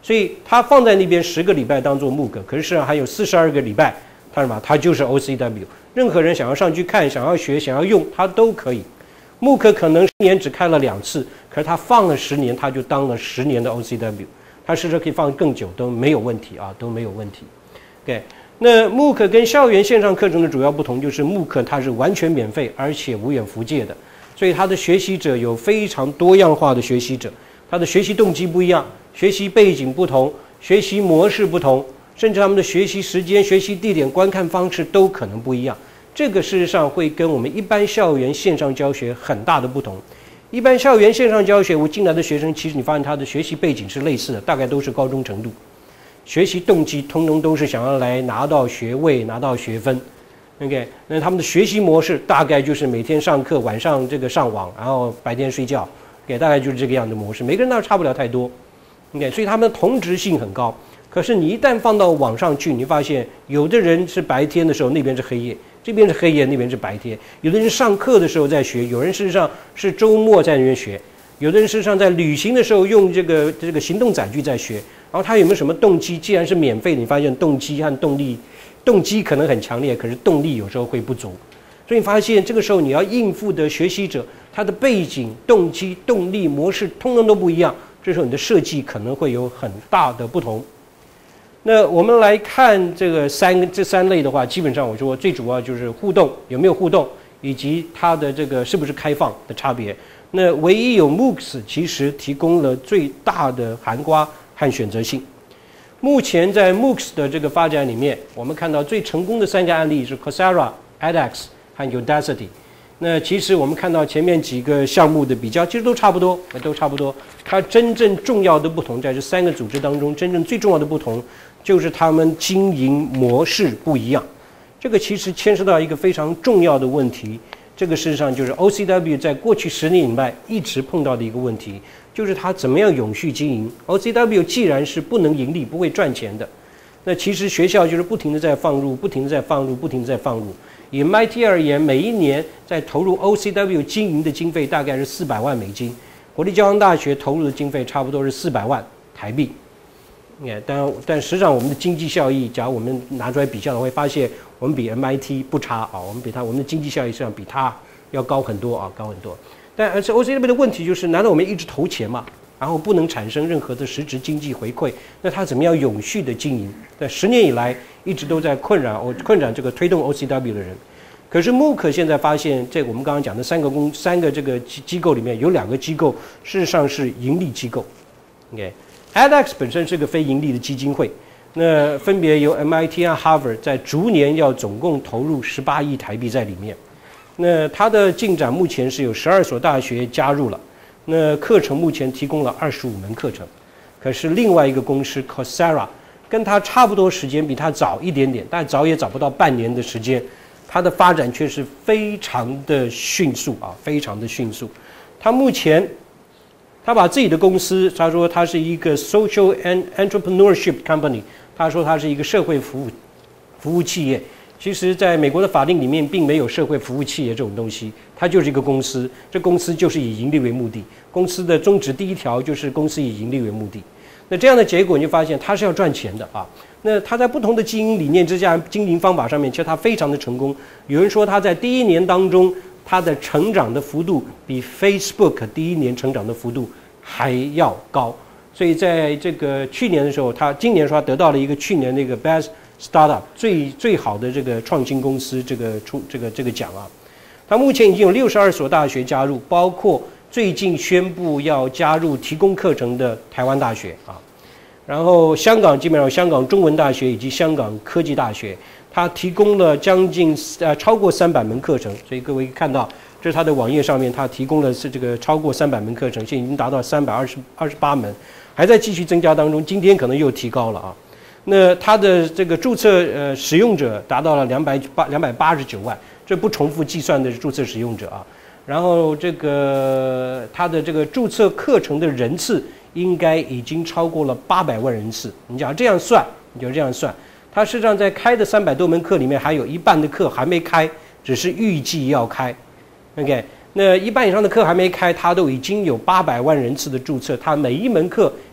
所以它放在那边十个礼拜当做 M O O C， 可是实际上还有四十二个礼拜，它什么？它就是 O C W。任何人想要上去看、想要学、想要用，它都可以。M O O C可能十年只开了两次，可是它放了十年，它就当了十年的 O C W。它事实可以放更久都没有问题啊，都没有问题。OK， 那 M O O C跟校园线上课程的主要不同就是 M O O C它是完全免费，而且无远弗届的，所以它的学习者有非常多样化的学习者，它的学习动机不一样，学习背景不同，学习模式不同，甚至他们的学习时间、学习地点、观看方式都可能不一样。这个事实上会跟我们一般校园线上教学很大的不同。一般校园线上教学，我进来的学生，其实你发现他的学习背景是类似的，大概都是高中程度，学习动机通通都是想要来拿到学位、拿到学分。OK， 那他们的学习模式大概就是每天上课，晚上这个上网，然后白天睡觉。OK， 大概就是这个样的模式，每个人倒差不了太多。OK， 所以他们的同质性很高。可是你一旦放到网上去，你发现有的人是白天的时候，那边是黑夜。这边是黑夜，那边是白天。有的人上课的时候在学，有人事实上是周末在那边学，有的人事实上在旅行的时候用这个这个行动载具在学。然后他有没有什么动机？既然是免费的，你发现动机和动力，动机可能很强烈，可是动力有时候会不足。所以你发现这个时候你要应付的学习者，他的背景、动机、动力模式通通都不一样，这时候你的设计可能会有很大的不同。那我们来看这个三这三类的话，基本上我说最主要就是互动有没有互动，以及它的这个是不是开放的差别。那唯一有 M O O C 其实提供了最大的含瓜和选择性。目前在 M O O C 的这个发展里面，我们看到最成功的三个案例是 Coursera、edX 和 Udacity。那其实我们看到前面几个项目的比较，其实都差不多，都差不多。它真正重要的不同，在这三个组织当中，真正最重要的不同，就是他们经营模式不一样。这个其实牵涉到一个非常重要的问题，这个事实上就是 O C W 在过去十年以来一直碰到的一个问题，就是它怎么样永续经营。O C W 既然是不能盈利、不会赚钱的，那其实学校就是不停的在放入、不停的在放入、不停的在放入。以 M I T 而言，每一年在投入 O C W 经营的经费大概是四百万美金，国立交通大学投入的经费差不多是四百万台币。但但实际上我们的经济效益，假如我们拿出来比较的话，会发现我们比 M I T 不差啊，我们比它我们的经济效益实际上比它要高很多啊，高很多。但而且 O C W 的问题就是，难道我们一直投钱吗？然后不能产生任何的实质经济回馈，那它怎么样永续的经营？在十年以来一直都在困扰困扰这个推动 O C W 的人。可是 M O O C 现在发现，这我们刚刚讲的三个公三个这个机构里面有两个机构事实上是盈利机构。OK，edX 本身是个非盈利的基金会，那分别由 M I T 和 Harvard 在逐年要总共投入十八亿台币在里面。那它的进展目前是有十二所大学加入了。那课程目前提供了二十五门课程，可是另外一个公司 Coursera 跟它差不多时间，比它早一点点，但早也早不到半年的时间，它的发展却是非常的迅速啊，非常的迅速。它目前，他把自己的公司，他说他是一个 social and entrepreneurship company， 他说他是一个社会服务服务企业。其实在美国的法令里面并没有社会服务企业这种东西，它就是一个公司，这公司就是以盈利为目的，公司的宗旨第一条就是公司以盈利为目的。那这样的结果你就发现它是要赚钱的啊。那它在不同的经营理念之下，经营方法上面，其实它非常的成功。有人说它在第一年当中，它的成长的幅度比 Facebook 第一年成长的幅度还要高。所以在这个去年的时候，它今年说它得到了一个去年那个 Best Startup 最最好的这个创新公司这个出这个这个奖啊，它目前已经有六十二所大学加入，包括最近宣布要加入提供课程的台湾大学啊，然后香港基本上香港中文大学以及香港科技大学，它提供了将近呃超过三百门课程，所以各位看到这是它的网页上面，它提供了是这个超过三百门课程，现在已经达到三百二十二十八门，还在继续增加当中，今天可能又提高了啊。那它的这个注册呃使用者达到了两百八两百八十九万，这不重复计算的注册使用者啊。然后这个它的这个注册课程的人次应该已经超过了八百万人次。你讲这样算，你就这样算，它事实上在开的三百多门课里面，还有一半的课还没开，只是预计要开。OK， 那一半以上的课还没开，它都已经有八百万人次的注册，它每一门课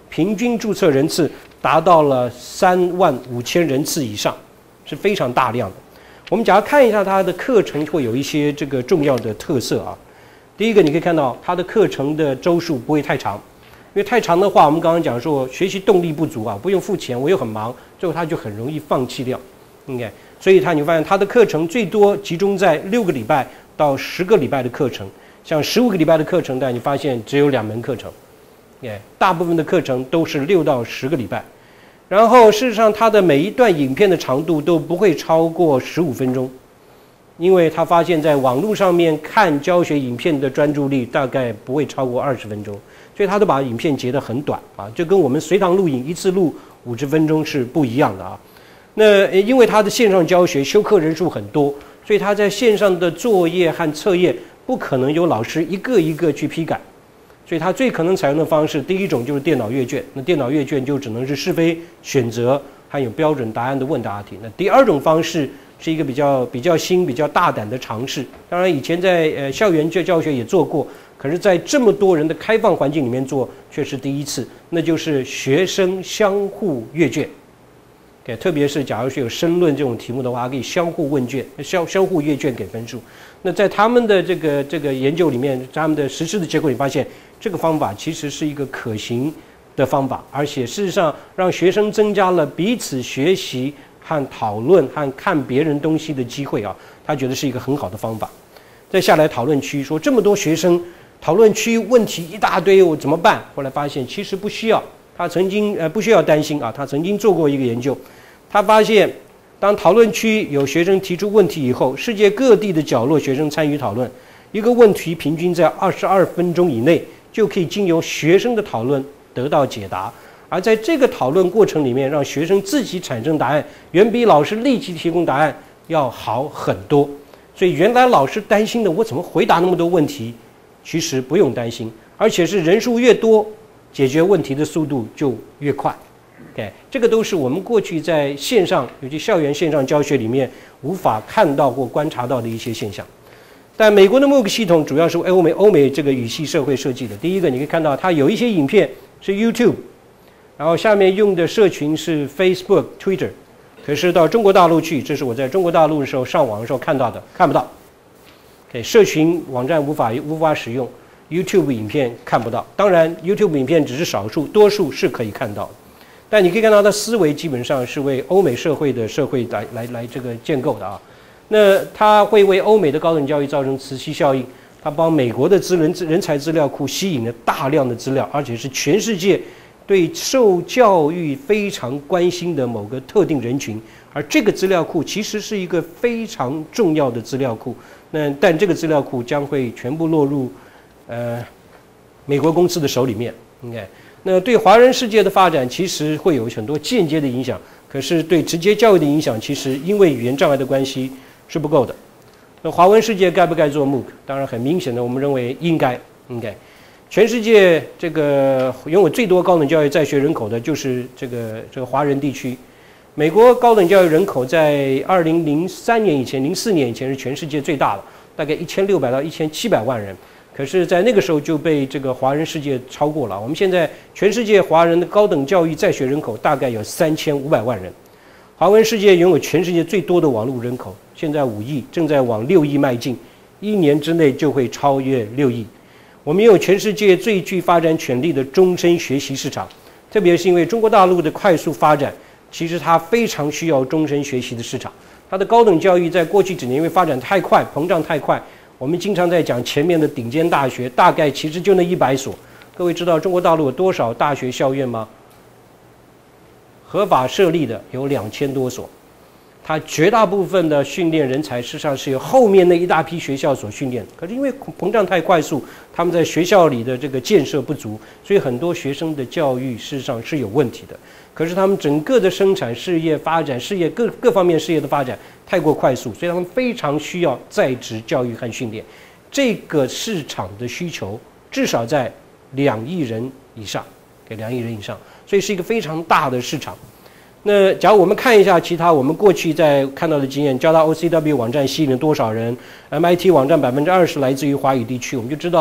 平均注册人次达到了三万五千人次以上，是非常大量的。我们假如看一下它的课程，会有一些这个重要的特色啊。第一个，你可以看到它的课程的周数不会太长，因为太长的话，我们刚刚讲说学习动力不足啊，不用付钱，我又很忙，最后他就很容易放弃掉。应该，所以他你发现他的课程最多集中在六个礼拜到十个礼拜的课程，像十五个礼拜的课程，但你发现只有两门课程，哎，大部分的课程都是六到十个礼拜。然后事实上，它的每一段影片的长度都不会超过十五分钟，因为他发现在网络上面看教学影片的专注力大概不会超过二十分钟，所以他都把影片截得很短啊，就跟我们随堂录影一次录五十分钟是不一样的啊。那因为他的线上教学修课人数很多，所以他在线上的作业和测验不可能有老师一个一个去批改。所以它最可能采用的方式，第一种就是电脑阅卷，那电脑阅卷就只能是是非选择，还有标准答案的问答题。那第二种方式是一个比较比较新、比较大胆的尝试。当然，以前在呃校园教教学也做过，可是，在这么多人的开放环境里面做，却是第一次。那就是学生相互阅卷。Okay, 特别是假如是有申论这种题目的话，可以相互问卷、相相互阅卷给分数。那在他们的这个这个研究里面，他们的实施的结果，你发现这个方法其实是一个可行的方法，而且事实上让学生增加了彼此学习和讨论和看别人东西的机会啊，他觉得是一个很好的方法。再下来讨论区，说这么多学生，讨论区问题一大堆，我怎么办？后来发现其实不需要，他曾经呃不需要担心啊，他曾经做过一个研究。他发现，当讨论区有学生提出问题以后，世界各地的角落学生参与讨论，一个问题平均在二十二分钟以内就可以经由学生的讨论得到解答。而在这个讨论过程里面，让学生自己产生答案，远比老师立即提供答案要好很多。所以原来老师担心的我怎么回答那么多问题，其实不用担心，而且是人数越多，解决问题的速度就越快。Okay, 这个都是我们过去在线上，尤其校园线上教学里面无法看到或观察到的一些现象。但美国的 MOOC 系统主要是为欧美欧美这个语系社会设计的。第一个，你可以看到它有一些影片是 YouTube， 然后下面用的社群是 Facebook、Twitter。可是到中国大陆去，这是我在中国大陆的时候上网的时候看到的，看不到。Okay, 社群网站无法无法使用 ，YouTube 影片看不到。当然 ，YouTube 影片只是少数，多数是可以看到的。但你可以看到，它思维基本上是为欧美社会的社会来来来这个建构的啊。那它会为欧美的高等教育造成磁吸效应，它帮美国的资人人才资料库吸引了大量的资料，而且是全世界对受教育非常关心的某个特定人群。而这个资料库其实是一个非常重要的资料库。那但这个资料库将会全部落入呃美国公司的手里面，应该。那对华人世界的发展其实会有很多间接的影响，可是对直接教育的影响，其实因为语言障碍的关系是不够的。那华文世界该不该做 MOOC？ 当然很明显的，我们认为应该，应该。全世界这个拥有最多高等教育在学人口的就是这个这个华人地区。美国高等教育人口在二零零三年以前、零四年以前是全世界最大的，大概一千六百到一千七百万人。可是，在那个时候就被这个华人世界超过了。我们现在全世界华人的高等教育在学人口大概有三千五百万人，华文世界拥有全世界最多的网络人口，现在五亿，正在往六亿迈进，一年之内就会超越六亿。我们拥有全世界最具发展潜力的终身学习市场，特别是因为中国大陆的快速发展，其实它非常需要终身学习的市场。它的高等教育在过去几年因为发展太快，膨胀太快。我们经常在讲前面的顶尖大学，大概其实就那一百所。各位知道中国大陆有多少大学校院吗？合法设立的有两千多所，它绝大部分的训练人才，事实上是由后面那一大批学校所训练。可是因为膨胀太快速，他们在学校里的这个建设不足，所以很多学生的教育事实上是有问题的。可是他们整个的生产事业发展、事业各各方面事业的发展太过快速，所以他们非常需要在职教育和训练。这个市场的需求至少在两亿人以上，给两亿人以上，所以是一个非常大的市场。那假如我们看一下其他我们过去在看到的经验，交大 O C W 网站吸引了多少人 ？M I T 网站百分之二十来自于华语地区，我们就知道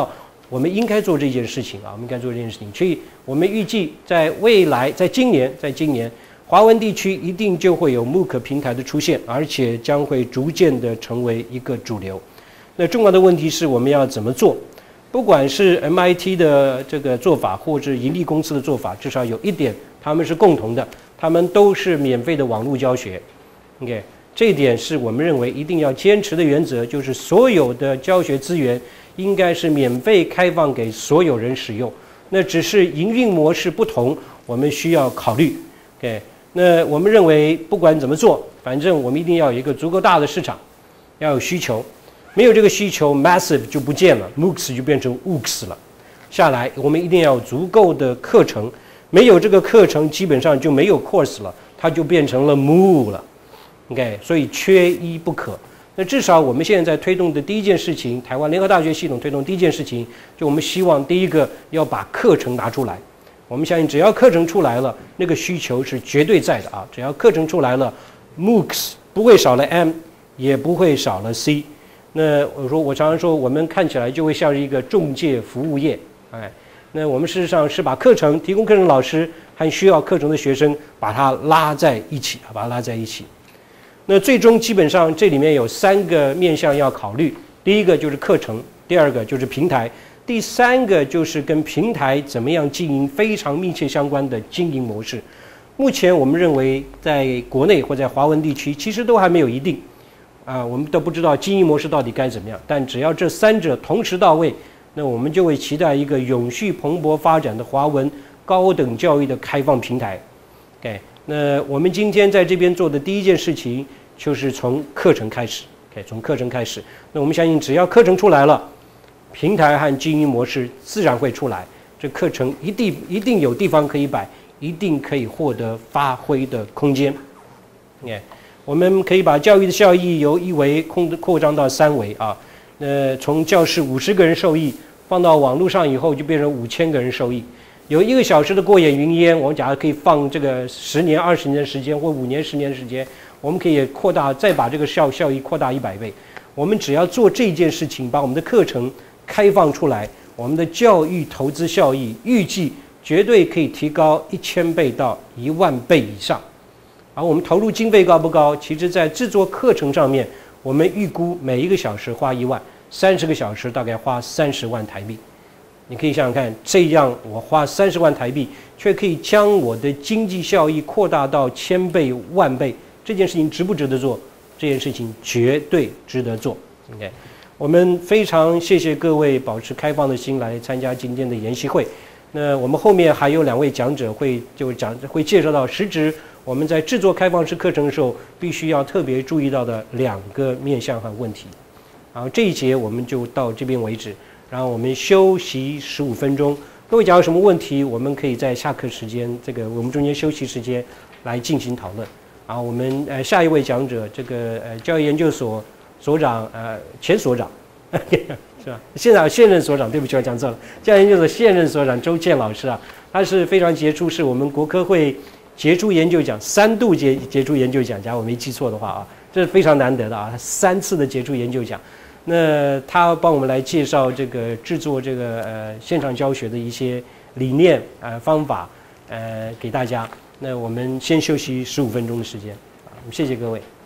我们应该做这件事情啊，我们应该做这件事情。所以我们预计在未来，在今年，在今年，华文地区一定就会有 MOOC 平台的出现，而且将会逐渐的成为一个主流。那重要的问题是我们要怎么做？不管是 M I T 的这个做法，或者盈利公司的做法，至少有一点他们是共同的，他们都是免费的网络教学。OK， 这一点是我们认为一定要坚持的原则，就是所有的教学资源应该是免费开放给所有人使用。那只是营运模式不同，我们需要考虑。OK， 那我们认为不管怎么做，反正我们一定要有一个足够大的市场，要有需求。没有这个需求 ，massive 就不见了 ，MOOCs 就变成 O O Cs 了。下来，我们一定要有足够的课程，没有这个课程，基本上就没有 course 了，它就变成了 M O O 了。OK， 所以缺一不可。那至少我们现在在推动的第一件事情，台湾联合大学系统推动第一件事情，就我们希望第一个要把课程拿出来。我们相信，只要课程出来了，那个需求是绝对在的啊！只要课程出来了 ，MOOCs 不会少了 M， 也不会少了 C。那我说，我常常说，我们看起来就会像是一个中介服务业，哎，那我们事实上是把课程提供课程老师和需要课程的学生，把它拉在一起，把它拉在一起。那最终基本上这里面有三个面向要考虑，第一个就是课程，第二个就是平台，第三个就是跟平台怎么样经营非常密切相关的经营模式。目前我们认为，在国内或在华文地区，其实都还没有一定。啊，我们都不知道经营模式到底该怎么样，但只要这三者同时到位，那我们就会期待一个永续蓬勃发展的华文高等教育的开放平台。OK， 那我们今天在这边做的第一件事情就是从课程开始。OK， 从课程开始，那我们相信只要课程出来了，平台和经营模式自然会出来，这课程一定一定有地方可以摆，一定可以获得发挥的空间。OK。我们可以把教育的效益由一维扩扩张到三维啊，呃，从教室五十个人受益，放到网络上以后就变成五千个人受益。有一个小时的过眼云烟，我们假如可以放这个十年、二十年的时间，或五年、十年的时间，我们可以扩大，再把这个效效益扩大一百倍。我们只要做这件事情，把我们的课程开放出来，我们的教育投资效益预计绝对可以提高一千倍到一万倍以上。而我们投入经费高不高？其实，在制作课程上面，我们预估每一个小时花一万，三十个小时大概花三十万台币。你可以想想看，这样我花三十万台币，却可以将我的经济效益扩大到千倍、万倍，这件事情值不值得做？这件事情绝对值得做。OK， 我们非常谢谢各位保持开放的心来参加今天的研习会。那我们后面还有两位讲者会就讲会介绍到实质。我们在制作开放式课程的时候，必须要特别注意到的两个面向和问题。然后这一节我们就到这边为止，然后我们休息十五分钟。各位假如有什么问题，我们可以在下课时间，这个我们中间休息时间来进行讨论。然后我们呃下一位讲者，这个呃教育研究所所长呃前所长是吧？现在现任所长，对不起，我讲错了。教育研究所现任所长周健老师啊，他是非常杰出，是我们国科会杰出研究奖三度杰杰出研究奖，假如我没记错的话啊，这是非常难得的啊，三次的杰出研究奖。那他帮我们来介绍这个制作这个呃现场教学的一些理念呃方法呃给大家。那我们先休息十五分钟的时间啊，谢谢各位。